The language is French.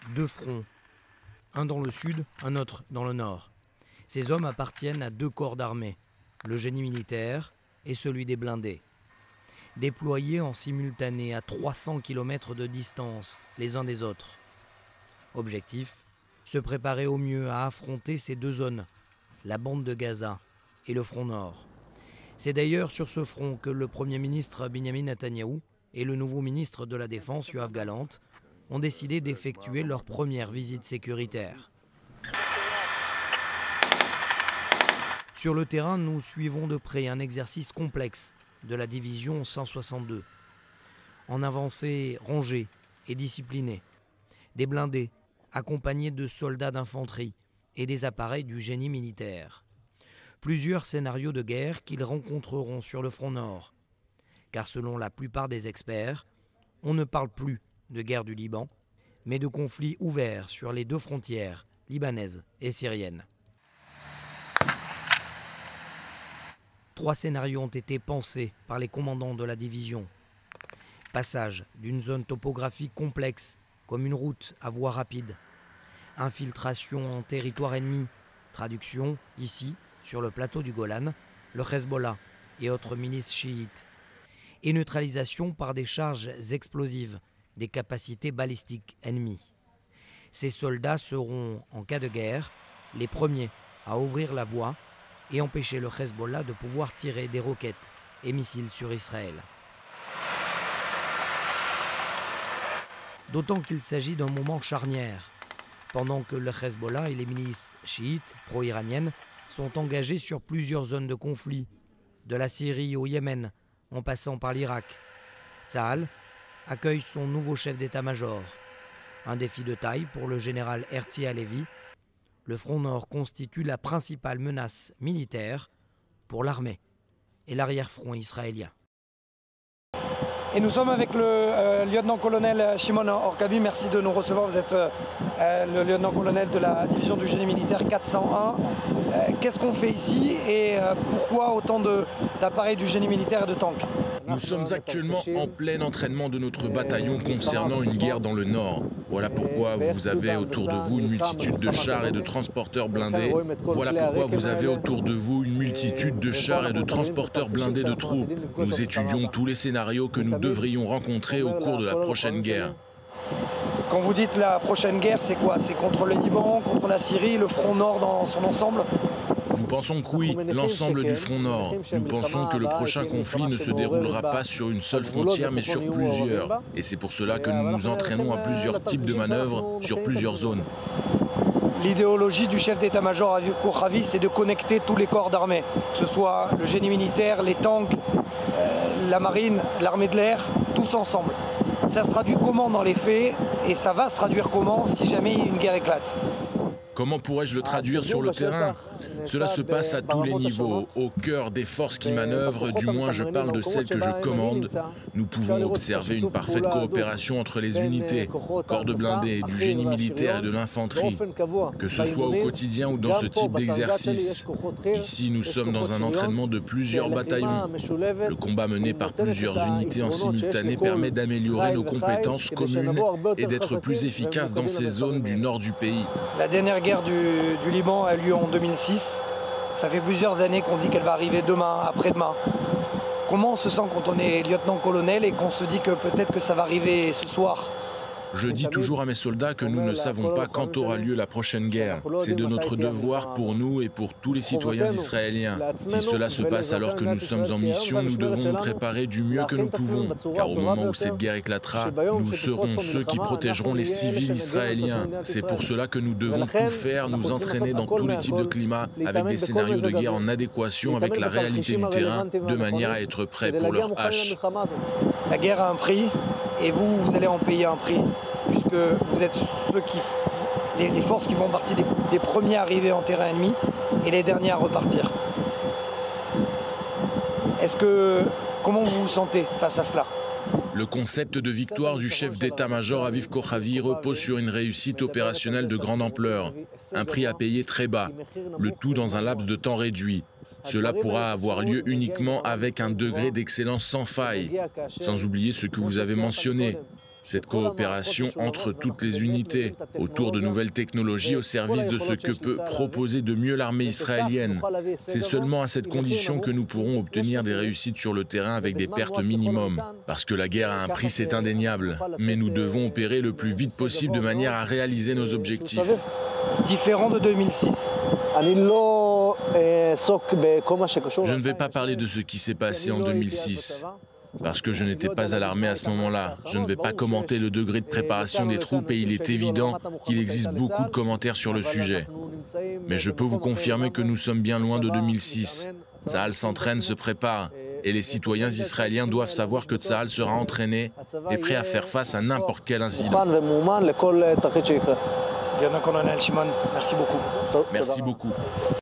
2 fronts, un dans le sud, un autre dans le nord. Ces hommes appartiennent à 2 corps d'armée, le génie militaire et celui des blindés. Déployés en simultané à 300 km de distance les uns des autres. Objectif, se préparer au mieux à affronter ces 2 zones, la bande de Gaza et le front nord. C'est d'ailleurs sur ce front que le Premier ministre Benjamin Netanyahou et le nouveau ministre de la Défense Yoav Gallant ont décidé d'effectuer leur première visite sécuritaire. Sur le terrain, nous suivons de près un exercice complexe de la division 162. En avancée rangée et disciplinée, des blindés accompagnés de soldats d'infanterie et des appareils du génie militaire. Plusieurs scénarios de guerre qu'ils rencontreront sur le front nord. Car selon la plupart des experts, on ne parle plus de guerre du Liban, mais de conflits ouverts sur les 2 frontières, libanaises et syriennes. 3 scénarios ont été pensés par les commandants de la division. Passage d'une zone topographique complexe, comme une route à voie rapide. Infiltration en territoire ennemi. Traduction, ici, sur le plateau du Golan, le Hezbollah et autres milices chiites. Et neutralisation par des charges explosives, des capacités balistiques ennemies. Ces soldats seront, en cas de guerre, les premiers à ouvrir la voie et empêcher le Hezbollah de pouvoir tirer des roquettes et missiles sur Israël. D'autant qu'il s'agit d'un moment charnière, pendant que le Hezbollah et les milices chiites pro-iraniennes sont engagés sur plusieurs zones de conflit, de la Syrie au Yémen, en passant par l'Irak. Tsahal accueille son nouveau chef d'état-major. Un défi de taille pour le général Herzi Halevi. Le front nord constitue la principale menace militaire pour l'armée et l'arrière-front israélien. Et nous sommes avec le lieutenant-colonel Shimon Orkabi. Merci de nous recevoir. Vous êtes le lieutenant-colonel de la division du génie militaire 401. Qu'est-ce qu'on fait ici et pourquoi autant d'appareils du génie militaire et de tanks? Nous sommes actuellement en plein entraînement de notre bataillon concernant une guerre dans le nord. Voilà pourquoi vous avez autour de vous une multitude de chars et de transporteurs blindés. Voilà pourquoi vous avez autour de vous une multitude de chars et de transporteurs blindés de troupes. Nous étudions tous les scénarios que nous devrions rencontrer au cours de la prochaine guerre. Quand vous dites la prochaine guerre, c'est quoi? C'est contre le Liban, contre la Syrie, le front nord dans son ensemble? Nous pensons que oui, l'ensemble du front nord. Nous pensons que le prochain conflit ne se déroulera pas sur une seule frontière, mais sur plusieurs. Et c'est pour cela que nous nous entraînons à plusieurs types de manœuvres sur plusieurs zones. L'idéologie du chef d'état-major Aviv Kochavi, c'est de connecter tous les corps d'armée, que ce soit le génie militaire, les tanks, la marine, l'armée de l'air, tous ensemble. Ça se traduit comment dans les faits et ça va se traduire comment si jamais une guerre éclate? Comment pourrais-je le traduire sur le terrain? Cela se passe à tous les niveaux, au cœur des forces qui manœuvrent, du moins je parle de celles que je commande. Nous pouvons observer une parfaite coopération entre les unités, corps de blindés, du génie militaire et de l'infanterie, que ce soit au quotidien ou dans ce type d'exercice. Ici, nous sommes dans un entraînement de plusieurs bataillons. Le combat mené par plusieurs unités en simultané permet d'améliorer nos compétences communes et d'être plus efficaces dans ces zones du nord du pays. La dernière guerre du Liban a lieu en 2006. Ça fait plusieurs années qu'on dit qu'elle va arriver demain, après-demain. Comment on se sent quand on est lieutenant-colonel et qu'on se dit que peut-être que ça va arriver ce soir? Je dis toujours à mes soldats que nous ne savons pas quand aura lieu la prochaine guerre. C'est de notre devoir pour nous et pour tous les citoyens israéliens. Si cela se passe alors que nous sommes en mission, nous devons nous préparer du mieux que nous pouvons. Car au moment où cette guerre éclatera, nous serons ceux qui protégeront les civils israéliens. C'est pour cela que nous devons tout faire, nous entraîner dans tous les types de climats, avec des scénarios de guerre en adéquation avec la réalité du terrain, de manière à être prêts pour leur hache. La guerre a un prix et vous allez en payer un prix, puisque vous êtes les forces qui font partie des premiers arrivés en terrain ennemi et les derniers à repartir. Comment vous vous sentez face à cela? Le concept de victoire du chef d'état-major Aviv Kochavi repose sur une réussite opérationnelle de grande ampleur, un prix à payer très bas, le tout dans un laps de temps réduit. Cela pourra avoir lieu uniquement avec un degré d'excellence sans faille, sans oublier ce que vous avez mentionné. Cette coopération entre toutes les unités, autour de nouvelles technologies au service de ce que peut proposer de mieux l'armée israélienne. C'est seulement à cette condition que nous pourrons obtenir des réussites sur le terrain avec des pertes minimum. Parce que la guerre a un prix, c'est indéniable. Mais nous devons opérer le plus vite possible de manière à réaliser nos objectifs. Différent de 2006. Je ne vais pas parler de ce qui s'est passé en 2006. Parce que je n'étais pas à l'armée à ce moment-là. Je ne vais pas commenter le degré de préparation des troupes et il est évident qu'il existe beaucoup de commentaires sur le sujet. Mais je peux vous confirmer que nous sommes bien loin de 2006. Tsahal s'entraîne, se prépare. Et les citoyens israéliens doivent savoir que Tsahal sera entraîné et prêt à faire face à n'importe quel incident. Lieutenant-colonel Shimon, merci beaucoup. Merci beaucoup.